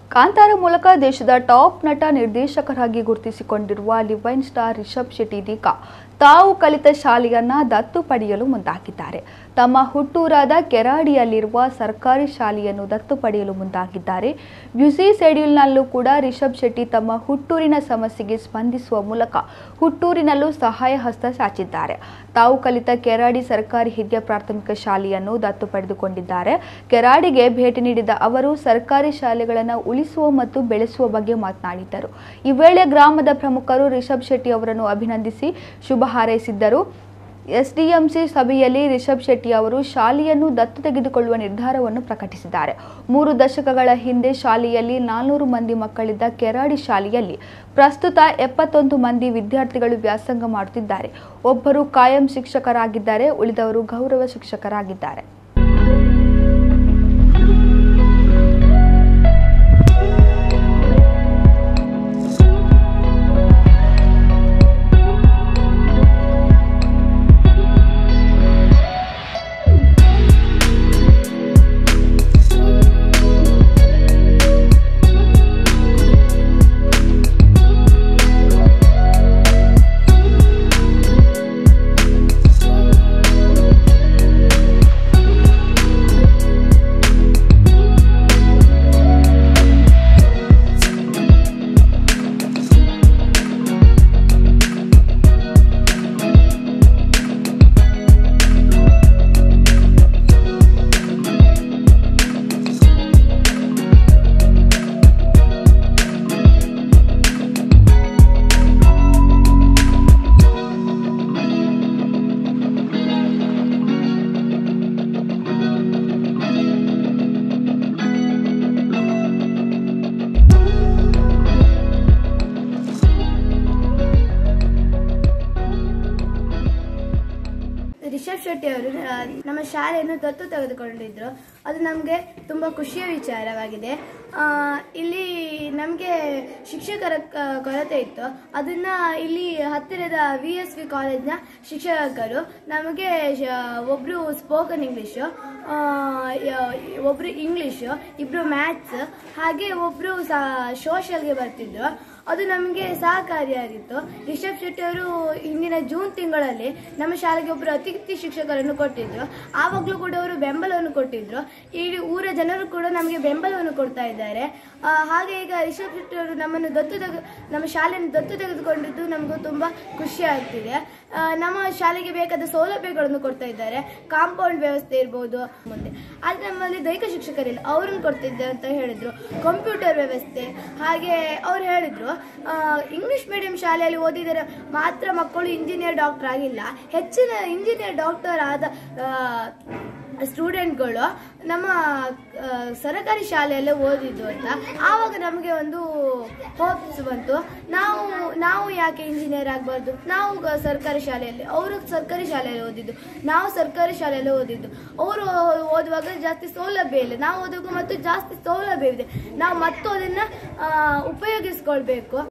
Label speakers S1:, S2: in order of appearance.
S1: ಕಾಂತಾರ ಮೂಲಕ ದೇಶದ ಟಾಪ್ ನಟ ನಿರ್ದೇಶಕರಾಗಿ ಗುರುತಿಸಿಕೊಂಡಿರುವ ಲಿವೈನ್ ಸ್ಟಾರ್ ರಿಷಬ್ ಶೆಟ್ಟಿ ಇದೀಗ ತಾವು ಕಲಿತ ಶಾಲೆಯನ್ನ ದತ್ತು ಪಡೆಯಲು ಮುಂದಾಗಿದ್ದಾರೆ. ತಮ್ಮ ಹುಟ್ಟೂರಾದ ಕೆರಾಡಿಯಲ್ಲಿರುವ ಸರ್ಕಾರಿ ಶಾಲೆಯನ್ನು ದತ್ತು ಪಡೆಯಲು ಮುಂದಾಗಿದ್ದಾರೆ. ಬ್ಯುಸಿ ಶೆಡ್ಯೂಲ್ನಲ್ಲೂ ಕೂಡ ರಿಷಬ್ ಶೆಟ್ಟಿ ತಮ್ಮ ಹುಟ್ಟೂರಿನ ಸಮಸ್ಯೆಗೆ ಸ್ಪಂದಿಸುವ ಮೂಲಕ ಹುಟ್ಟೂರಿನಲ್ಲೂ ಸಹಾಯ ಹಸ್ತ ಚಾಚಿದ್ದಾರೆ. ತಾವು ಕಲಿತ ಕೆರಾಡಿ ಸರ್ಕಾರಿ ಹಿರಿಯ ಪ್ರಾಥಮಿಕ ಶಾಲೆಯನ್ನು ದತ್ತು ಪಡೆದುಕೊಂಡಿದ್ದಾರೆ. ಕೆರಾಡಿಗೆ ಭೇಟಿ ನೀಡಿದ ಅವರು ಸರ್ಕಾರಿ ಶಾಲೆಗಳನ್ನು ಉಳಿಸುವ ಮತ್ತು ಬೆಳೆಸುವ ಬಗ್ಗೆ ಮಾತನಾಡಿದರು. ಈ ವೇಳೆ ಗ್ರಾಮದ ಪ್ರಮುಖರು ರಿಷಬ್ ಶೆಟ್ಟಿ ಅವರನ್ನು ಅಭಿನಂದಿಸಿ ಶುಭ ಹಾರೈಸಿದ್ದರು. ಎಸ್ಡಿಎಂಸಿ ಸಭೆಯಲ್ಲಿ ರಿಷಬ್ ಶೆಟ್ಟಿ ಅವರು ಶಾಲೆಯನ್ನು ದತ್ತು ತೆಗೆದುಕೊಳ್ಳುವ ನಿರ್ಧಾರವನ್ನು ಪ್ರಕಟಿಸಿದ್ದಾರೆ. 3 ದಶಕಗಳ ಹಿಂದೆ ಶಾಲೆಯಲ್ಲಿ 400 ಮಂದಿ ಮಕ್ಕಳಿದ್ದ ಕೆರಾಡಿ ಶಾಲೆಯಲ್ಲಿ ಪ್ರಸ್ತುತ 71 ಮಂದಿ ವಿದ್ಯಾರ್ಥಿಗಳು ವ್ಯಾಸಂಗ ಮಾಡುತ್ತಿದ್ದಾರೆ. ಒಬ್ಬರು ಕಾಯಂ ಶಿಕ್ಷಕರಾಗಿದ್ದಾರೆ, ಉಳಿದವರು ಗೌರವ ಶಿಕ್ಷಕರಾಗಿದ್ದಾರೆ.
S2: ರಿಷಬ್ ಶೆಟ್ಟಿ ಅವರು ನಮ್ಮ ಶಾಲೆಯನ್ನು ದತ್ತು ತೆಗೆದುಕೊಂಡಿದ್ರು. ಅದು ನಮಗೆ ತುಂಬ ಖುಷಿಯ ವಿಚಾರವಾಗಿದೆ. ಇಲ್ಲಿ ನಮಗೆ ಶಿಕ್ಷಕರ ಕೊರತೆ ಇತ್ತು. ಅದನ್ನು ಇಲ್ಲಿ ಹತ್ತಿರದ VSV ಕಾಲೇಜ್ನ ಶಿಕ್ಷಕರು ನಮಗೆ ಒಬ್ಬರು ಸ್ಪೋಕನ್ ಇಂಗ್ಲೀಷು, ಒಬ್ಬರು ಇಂಗ್ಲೀಷು, ಇಬ್ಬರು ಮ್ಯಾಥ್ಸ್, ಹಾಗೆ ಒಬ್ಬರು ಸೋಷಿಯಲ್ಗೆ ಬರ್ತಿದ್ರು. ಅದು ನಮಗೆ ಸಹಕಾರಿಯಾಗಿತ್ತು. ರಿಷಬ್ ಶೆಟ್ಟಿ ಅವರು ಹಿಂದಿನ ಜೂನ್ ತಿಂಗಳಲ್ಲಿ ನಮ್ಮ ಶಾಲೆಗೆ ಒಬ್ಬರು ಅತಿಥಿ ಶಿಕ್ಷಕರನ್ನು ಕೊಟ್ಟಿದ್ರು. ಆವಾಗಲೂ ಕೂಡ ಅವರು ಬೆಂಬಲವನ್ನು ಕೊಟ್ಟಿದ್ರು. ಇಡೀ ಊರ ಜನರು ಕೂಡ ನಮಗೆ ಬೆಂಬಲವನ್ನು ಕೊಡ್ತಾ ಇದ್ದಾರೆ. ಹಾಗೆ ಈಗ ರಿಷಬ್ ಶೆಟ್ಟಿ ಅವರು ನಮ್ಮ ಶಾಲೆಯನ್ನು ದತ್ತು ತೆಗೆದುಕೊಂಡಿದ್ದು ನಮಗೂ ತುಂಬ ಖುಷಿ ಆಗ್ತಿದೆ. ನಮ್ಮ ಶಾಲೆಗೆ ಬೇಕಾದ ಸೌಲಭ್ಯಗಳನ್ನು ಕೊಡ್ತಾ ಇದ್ದಾರೆ. ಕಾಂಪೌಂಡ್ ವ್ಯವಸ್ಥೆ ಇರ್ಬೋದು. ಮುಂದೆ ಆದರೆ ನಮ್ಮಲ್ಲಿ ದೈಹಿಕ ಶಿಕ್ಷಕರಿಲ್ಲ, ಅವ್ರನ್ನ ಕೊಡ್ತಿದ್ದೆ ಅಂತ ಹೇಳಿದ್ರು. ಕಂಪ್ಯೂಟರ್ ವ್ಯವಸ್ಥೆ, ಹಾಗೆ ಅವ್ರು ಹೇಳಿದ್ರು ಇಂಗ್ಲಿಷ್ ಮೀಡಿಯಂ ಶಾಲೆಯಲ್ಲಿ ಓದಿದರೆ ಮಾತ್ರ ಮಕ್ಕಳು ಇಂಜಿನಿಯರ್ ಡಾಕ್ಟರ್ ಆಗಿಲ್ಲ, ಹೆಚ್ಚಿನ ಇಂಜಿನಿಯರ್ ಡಾಕ್ಟರ್ ಆದ ಸ್ಟೂಡೆಂಟ್ಗಳು ನಮ್ಮ ಸರ್ಕಾರಿ ಶಾಲೆಯಲ್ಲೇ ಓದಿದ್ದು ಅಂತ. ಆವಾಗ ನಮಗೆ ಒಂದು ಹೋಪ್ಸ್ ಬಂತು, ನಾವು ಯಾಕೆ ಇಂಜಿನಿಯರ್ ಆಗಬಾರ್ದು, ನಾವು ಸರ್ಕಾರಿ ಶಾಲೆಯಲ್ಲಿ, ಅವರು ಸರ್ಕಾರಿ ಶಾಲೆಯಲ್ಲಿ ಓದಿದ್ದು, ನಾವು ಸರ್ಕಾರಿ ಶಾಲೆಯಲ್ಲಿ ಓದಿದ್ದು. ಅವರು ಓದುವಾಗ ಜಾಸ್ತಿ ಸೌಲಭ್ಯ ಇಲ್ಲ, ನಾವು ಓದುವಾಗ ಮತ್ತು ಜಾಸ್ತಿ ಸೌಲಭ್ಯ ಇದೆ. ನಾವು ಮತ್ತು ಅದನ್ನು ಉಪಯೋಗಿಸ್ಕೊಳ್ಬೇಕು.